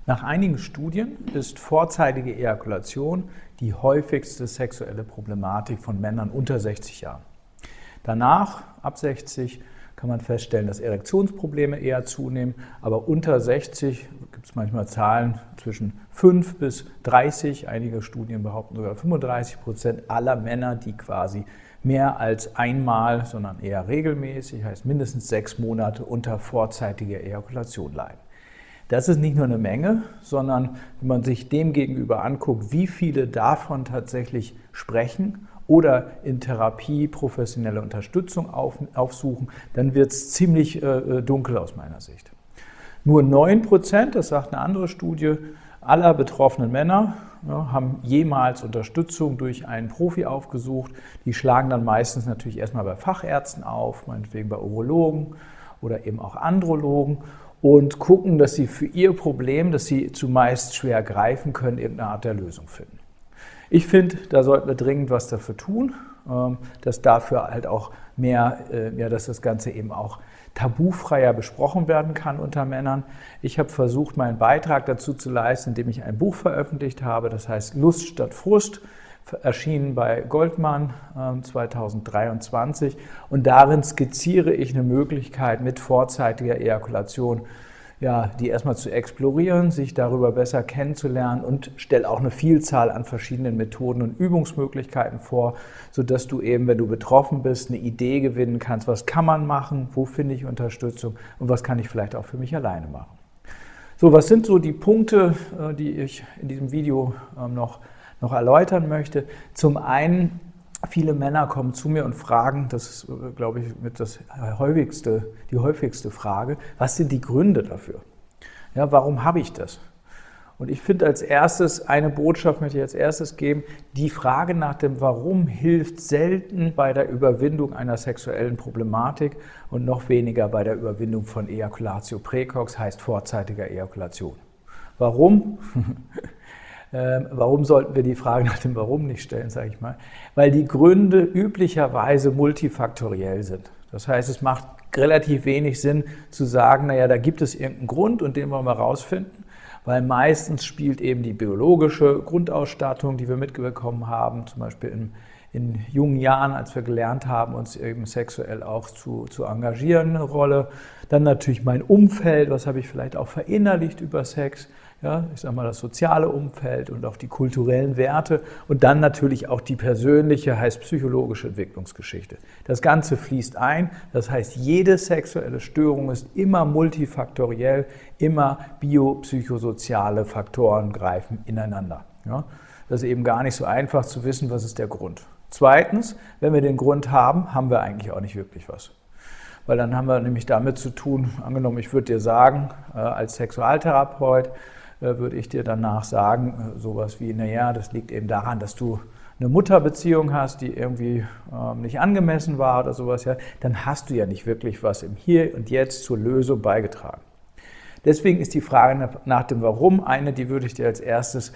Nach einigen Studien ist vorzeitige Ejakulation die häufigste sexuelle Problematik von Männern unter 60 Jahren. Danach, ab 60, kann man feststellen, dass Erektionsprobleme eher zunehmen, aber unter 60 gibt es manchmal Zahlen zwischen 5 bis 30, einige Studien behaupten sogar 35% aller Männer, die quasi mehr als einmal, sondern eher regelmäßig, heißt mindestens 6 Monate unter vorzeitiger Ejakulation leiden. Das ist nicht nur eine Menge, sondern wenn man sich dem gegenüber anguckt, wie viele davon tatsächlich sprechen oder in Therapie professionelle Unterstützung aufsuchen, dann wird es ziemlich dunkel aus meiner Sicht. Nur 9%, das sagt eine andere Studie, aller betroffenen Männer haben jemals Unterstützung durch einen Profi aufgesucht. Die schlagen dann meistens natürlich erstmal bei Fachärzten auf, meinetwegen bei Urologen oder eben auch Andrologen, und gucken, dass sie für ihr Problem, das sie zumeist schwer greifen können, irgendeine Art der Lösung finden. Ich finde, da sollten wir dringend was dafür tun, dass dafür halt auch mehr, dass das Ganze eben auch tabufreier besprochen werden kann unter Männern. Ich habe versucht, meinen Beitrag dazu zu leisten, indem ich ein Buch veröffentlicht habe, das heißt Lust statt Frust, erschienen bei Goldmann 2023, und darin skizziere ich eine Möglichkeit, mit vorzeitiger Ejakulation die erstmal zu explorieren, sich darüber besser kennenzulernen, und stelle auch eine Vielzahl an verschiedenen Methoden und Übungsmöglichkeiten vor, sodass du eben, wenn du betroffen bist, eine Idee gewinnen kannst, was kann man machen, wo finde ich Unterstützung und was kann ich vielleicht auch für mich alleine machen. So, was sind so die Punkte, die ich in diesem Video noch erläutern möchte? Zum einen, viele Männer kommen zu mir und fragen, das ist, glaube ich, mit die häufigste Frage, was sind die Gründe dafür? Ja, warum habe ich das? Und ich finde eine Botschaft möchte ich als erstes geben: Die Frage nach dem Warum hilft selten bei der Überwindung einer sexuellen Problematik und noch weniger bei der Überwindung von Ejaculatio praecox, heißt vorzeitiger Ejakulation. Warum? Warum sollten wir die Frage nach dem Warum nicht stellen, sage ich mal? Weil die Gründe üblicherweise multifaktoriell sind. Das heißt, es macht relativ wenig Sinn zu sagen, naja, da gibt es irgendeinen Grund und den wollen wir rausfinden, weil meistens spielt eben die biologische Grundausstattung, die wir mitbekommen haben, zum Beispiel in jungen Jahren, als wir gelernt haben, uns eben sexuell auch zu engagieren, eine Rolle. Dann natürlich mein Umfeld, was habe ich vielleicht auch verinnerlicht über Sex. Ja, ich sage mal, das soziale Umfeld und auch die kulturellen Werte, und dann natürlich auch die persönliche, heißt psychologische Entwicklungsgeschichte. Das Ganze fließt ein, das heißt, jede sexuelle Störung ist immer multifaktoriell, immer biopsychosoziale Faktoren greifen ineinander. Ja, das ist eben gar nicht so einfach zu wissen, was ist der Grund. Zweitens, wenn wir den Grund haben, haben wir eigentlich auch nicht wirklich was. Weil dann haben wir nämlich damit zu tun, angenommen, ich würde dir sagen, als Sexualtherapeut, würde ich dir danach sagen, sowas wie, naja, das liegt eben daran, dass du eine Mutterbeziehung hast, die irgendwie nicht angemessen war oder sowas, ja, dann hast du ja nicht wirklich was im Hier und Jetzt zur Lösung beigetragen. Deswegen ist die Frage nach dem Warum eine, die würde ich dir als erstes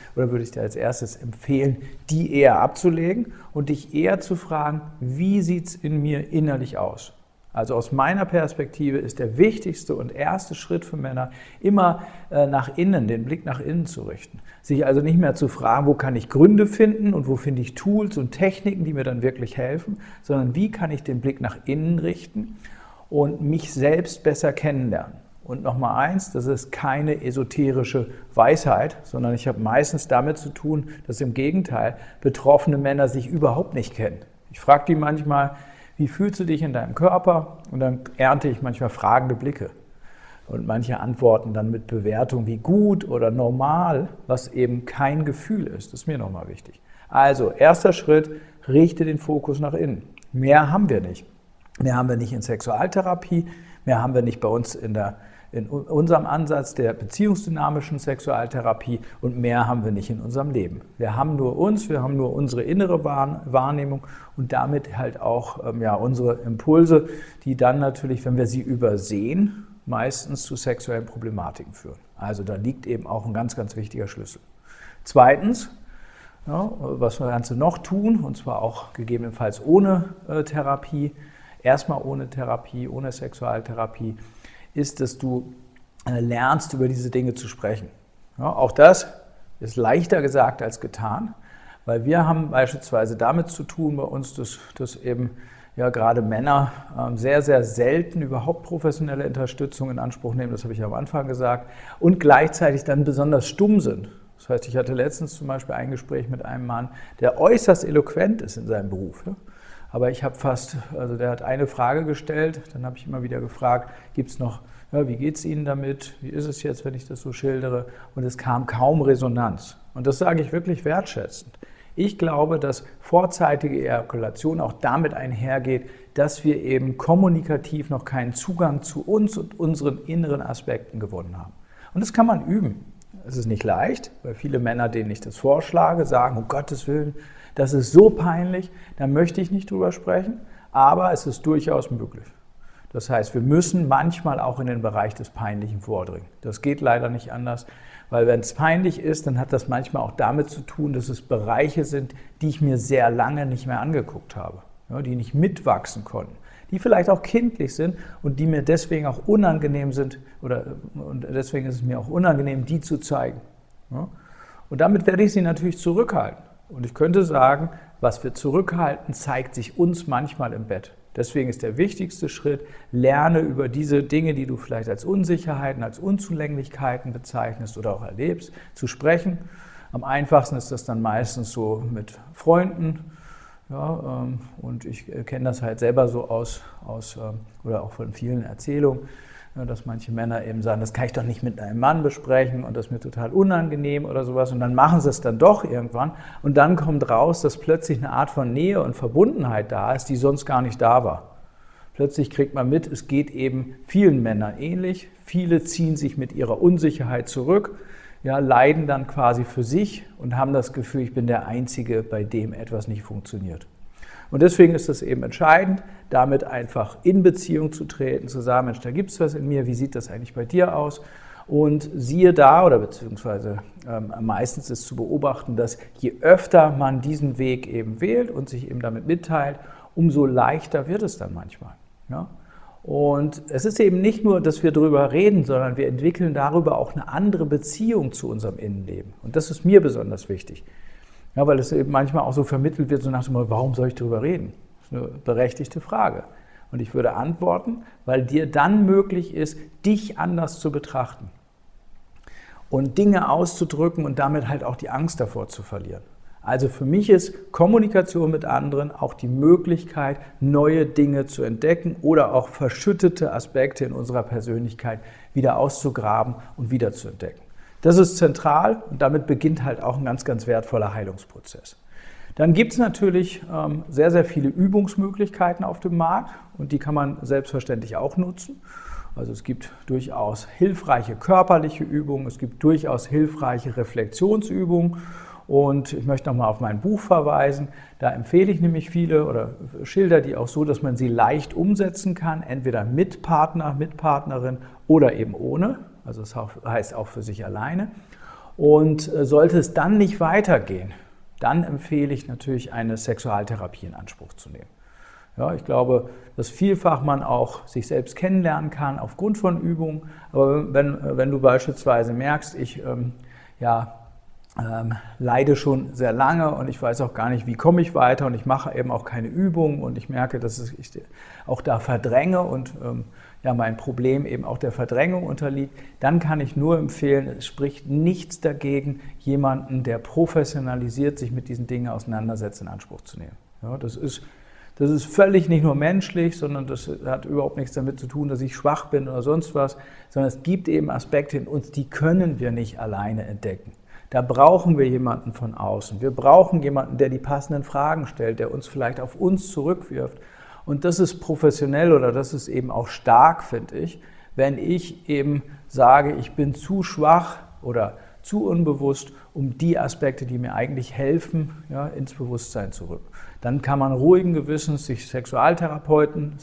empfehlen, die eher abzulegen und dich eher zu fragen, wie sieht es in mir innerlich aus? Also aus meiner Perspektive ist der wichtigste und erste Schritt für Männer immer nach innen, den Blick nach innen zu richten. Sich also nicht mehr zu fragen, wo kann ich Gründe finden und wo finde ich Tools und Techniken, die mir dann wirklich helfen, sondern wie kann ich den Blick nach innen richten und mich selbst besser kennenlernen. Und nochmal eins, das ist keine esoterische Weisheit, sondern ich habe meistens damit zu tun, dass im Gegenteil betroffene Männer sich überhaupt nicht kennen. Ich frage die manchmal, wie fühlst du dich in deinem Körper? Und dann ernte ich manchmal fragende Blicke. Und manche antworten dann mit Bewertung wie gut oder normal, was eben kein Gefühl ist. Das ist mir nochmal wichtig. Also, erster Schritt, richte den Fokus nach innen. Mehr haben wir nicht. Mehr haben wir nicht in Sexualtherapie, mehr haben wir nicht bei uns in unserem Ansatz der beziehungsdynamischen Sexualtherapie, und mehr haben wir nicht in unserem Leben. Wir haben nur uns, wir haben nur unsere innere Wahrnehmung und damit halt auch unsere Impulse, die dann natürlich, wenn wir sie übersehen, meistens zu sexuellen Problematiken führen. Also da liegt eben auch ein ganz, ganz wichtiger Schlüssel. Zweitens, was wir Ganze noch tun, und zwar auch gegebenenfalls ohne Therapie, erstmal ohne Therapie, ohne Sexualtherapie, ist, dass du lernst, über diese Dinge zu sprechen. Ja, auch das ist leichter gesagt als getan, weil wir haben beispielsweise damit zu tun bei uns, dass eben ja gerade Männer sehr, sehr selten überhaupt professionelle Unterstützung in Anspruch nehmen, das habe ich ja am Anfang gesagt, und gleichzeitig dann besonders stumm sind. Das heißt, ich hatte letztens zum Beispiel ein Gespräch mit einem Mann, der äußerst eloquent ist in seinem Beruf. Ja? Aber ich habe der hat eine Frage gestellt, dann habe ich immer wieder gefragt, gibt es noch, ja, wie geht es Ihnen damit, wie ist es jetzt, wenn ich das so schildere? Und es kam kaum Resonanz. Und das sage ich wirklich wertschätzend. Ich glaube, dass vorzeitige Ejakulation auch damit einhergeht, dass wir eben kommunikativ noch keinen Zugang zu uns und unseren inneren Aspekten gewonnen haben. Und das kann man üben. Es ist nicht leicht, weil viele Männer, denen ich das vorschlage, sagen, um Gottes Willen, das ist so peinlich, da möchte ich nicht drüber sprechen, aber es ist durchaus möglich. Das heißt, wir müssen manchmal auch in den Bereich des Peinlichen vordringen. Das geht leider nicht anders, weil wenn es peinlich ist, dann hat das manchmal auch damit zu tun, dass es Bereiche sind, die ich mir sehr lange nicht mehr angeguckt habe, ja, die nicht mitwachsen konnten, die vielleicht auch kindlich sind und die mir deswegen auch unangenehm sind und deswegen ist es mir auch unangenehm, die zu zeigen. Ja. Und damit werde ich sie natürlich zurückhalten. Und ich könnte sagen, was wir zurückhalten, zeigt sich uns manchmal im Bett. Deswegen ist der wichtigste Schritt, lerne über diese Dinge, die du vielleicht als Unsicherheiten, als Unzulänglichkeiten bezeichnest oder auch erlebst, zu sprechen. Am einfachsten ist das dann meistens so mit Freunden. Ja, und ich kenne das halt selber so oder auch von vielen Erzählungen, dass manche Männer eben sagen, das kann ich doch nicht mit einem Mann besprechen und das ist mir total unangenehm oder sowas. Und dann machen sie es dann doch irgendwann und dann kommt raus, dass plötzlich eine Art von Nähe und Verbundenheit da ist, die sonst gar nicht da war. Plötzlich kriegt man mit, es geht eben vielen Männern ähnlich. Viele ziehen sich mit ihrer Unsicherheit zurück, ja, leiden dann quasi für sich und haben das Gefühl, ich bin der Einzige, bei dem etwas nicht funktioniert. Und deswegen ist es eben entscheidend, damit einfach in Beziehung zu treten, zu sagen, Mensch, da gibt es was in mir, wie sieht das eigentlich bei dir aus? Und siehe da, oder beziehungsweise meistens ist zu beobachten, dass je öfter man diesen Weg eben wählt und sich eben damit mitteilt, umso leichter wird es dann manchmal. Ja? Und es ist eben nicht nur, dass wir darüber reden, sondern wir entwickeln darüber auch eine andere Beziehung zu unserem Innenleben. Und das ist mir besonders wichtig. Ja, weil es eben manchmal auch so vermittelt wird, so nach dem Motto, warum soll ich darüber reden? Das ist eine berechtigte Frage. Und ich würde antworten, weil dir dann möglich ist, dich anders zu betrachten und Dinge auszudrücken und damit halt auch die Angst davor zu verlieren. Also für mich ist Kommunikation mit anderen auch die Möglichkeit, neue Dinge zu entdecken oder auch verschüttete Aspekte in unserer Persönlichkeit wieder auszugraben und wieder zu entdecken. Das ist zentral und damit beginnt halt auch ein ganz, ganz wertvoller Heilungsprozess. Dann gibt es natürlich sehr, sehr viele Übungsmöglichkeiten auf dem Markt und die kann man selbstverständlich auch nutzen. Also es gibt durchaus hilfreiche körperliche Übungen, es gibt durchaus hilfreiche Reflexionsübungen und ich möchte nochmal auf mein Buch verweisen. Da empfehle ich nämlich viele oder schilder die auch so, dass man sie leicht umsetzen kann, entweder mit Partner, mit Partnerin oder eben ohne. Also das heißt auch für sich alleine. Und sollte es dann nicht weitergehen, dann empfehle ich natürlich, eine Sexualtherapie in Anspruch zu nehmen. Ja, ich glaube, dass vielfach man auch sich selbst kennenlernen kann aufgrund von Übungen. Aber wenn du beispielsweise merkst, ich leide schon sehr lange und ich weiß auch gar nicht, wie komme ich weiter und ich mache eben auch keine Übungen und ich merke, dass ich auch da verdränge und mein Problem eben auch der Verdrängung unterliegt, dann kann ich nur empfehlen, es spricht nichts dagegen, jemanden, der professionalisiert sich mit diesen Dingen auseinandersetzt, in Anspruch zu nehmen. Ja, das ist völlig nicht nur menschlich, sondern das hat überhaupt nichts damit zu tun, dass ich schwach bin oder sonst was, sondern es gibt eben Aspekte in uns, die können wir nicht alleine entdecken. Da brauchen wir jemanden von außen. Wir brauchen jemanden, der die passenden Fragen stellt, der uns vielleicht auf uns zurückwirft. Und das ist professionell oder das ist eben auch stark, finde ich, wenn ich eben sage, ich bin zu schwach oder zu unbewusst, um die Aspekte, die mir eigentlich helfen, ja, ins Bewusstsein zu rücken. Dann kann man ruhigen Gewissens sich Sexualtherapeutinnen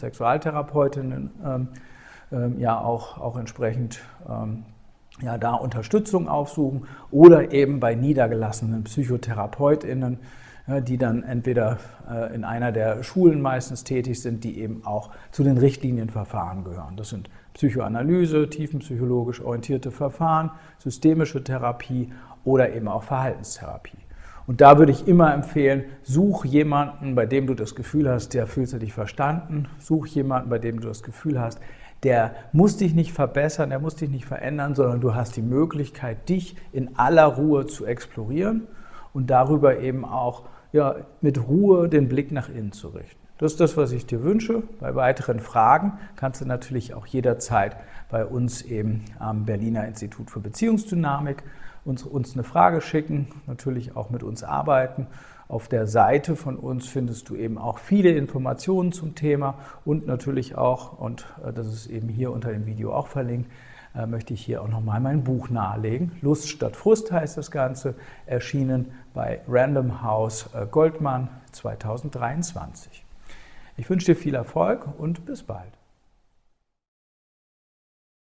auch entsprechend da Unterstützung aufsuchen oder eben bei niedergelassenen PsychotherapeutInnen, die dann entweder in einer der Schulen meistens tätig sind, die eben auch zu den Richtlinienverfahren gehören. Das sind Psychoanalyse, tiefenpsychologisch orientierte Verfahren, systemische Therapie oder eben auch Verhaltenstherapie. Und da würde ich immer empfehlen, such jemanden, bei dem du das Gefühl hast, der fühlt sich verstanden. Such jemanden, bei dem du das Gefühl hast, der muss dich nicht verbessern, der muss dich nicht verändern, sondern du hast die Möglichkeit, dich in aller Ruhe zu explorieren und darüber eben auch mit Ruhe den Blick nach innen zu richten. Das ist das, was ich dir wünsche. Bei weiteren Fragen kannst du natürlich auch jederzeit bei uns eben am Berliner Institut für Beziehungsdynamik uns eine Frage schicken, natürlich auch mit uns arbeiten. Auf der Seite von uns findest du eben auch viele Informationen zum Thema und natürlich auch, und das ist eben hier unter dem Video auch verlinkt, möchte ich hier auch nochmal mein Buch nahelegen. Lust statt Frust heißt das Ganze, erschienen bei Random House Goldmann 2023. Ich wünsche dir viel Erfolg und bis bald.